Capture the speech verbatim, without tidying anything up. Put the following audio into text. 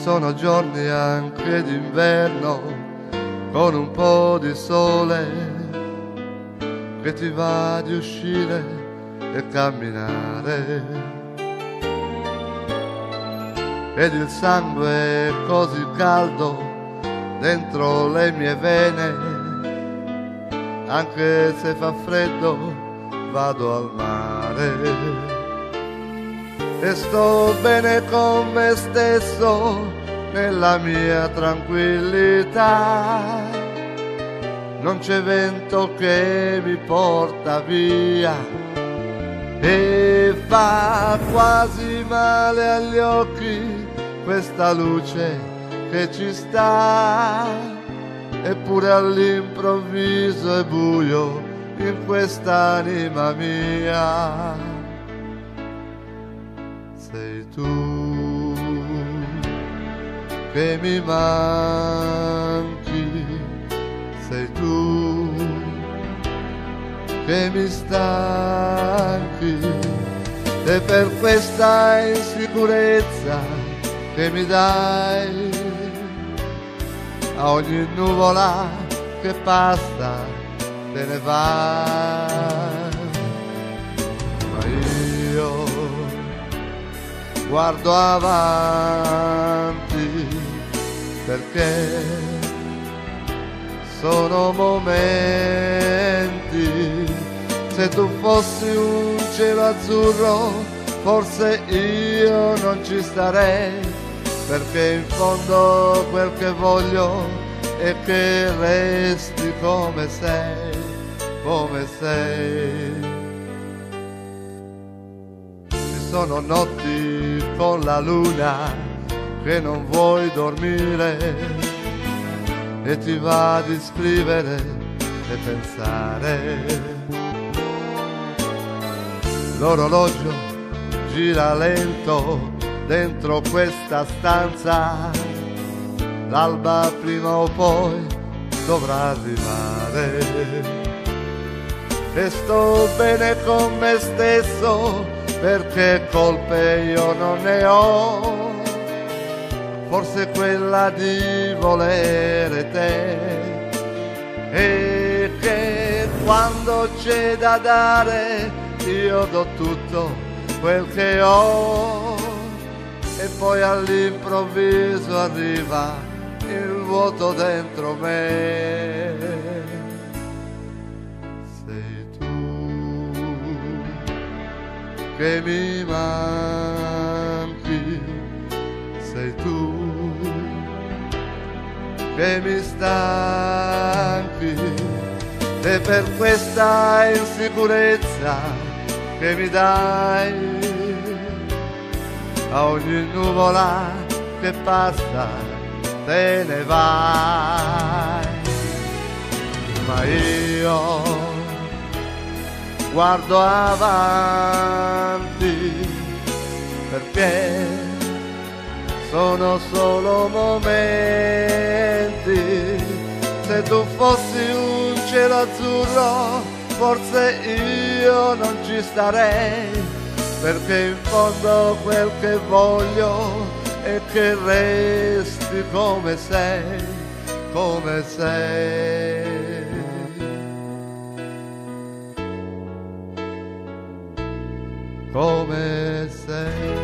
sono giorni anche d'inverno con un po' di sole che ti va di uscire e camminare, ed il sangue è così caldo dentro le mie vene, anche se fa freddo vado al mare. E sto bene con me stesso nella mia tranquillità, non c'è vento che mi porta via e fa quasi male agli occhi questa luce che ci sta, eppure all'improvviso è buio in quest'anima mia. Sei tu che mi manchi, sei tu che mi stanchi, e per questa insicurezza che mi dai a ogni nuvola che passa te ne vai. Ma io guardo avanti perché sono momenti. Se tu fossi un cielo azzurro forse io non ci starei, perché in fondo quel che voglio è che resti come sei, come sei. Sono notti con la luna che non vuoi dormire e ti va di scrivere e pensare. L'orologio gira lento dentro questa stanza, l'alba prima o poi dovrà arrivare. E sto bene con me stesso perché colpe io non ne ho, forse quella di volere te, e che quando c'è da dare io do tutto quel che ho, e poi all'improvviso arriva il vuoto dentro me. Che mi manchi, sei tu che mi stanchi, e per questa insicurezza che mi dai a ogni nuvola che passa te ne vai. Ma io guardo avanti perché sono solo momenti. Se tu fossi un cielo azzurro forse io non ci starei, perché in fondo quel che voglio è che resti come sei, come sei. Come sei.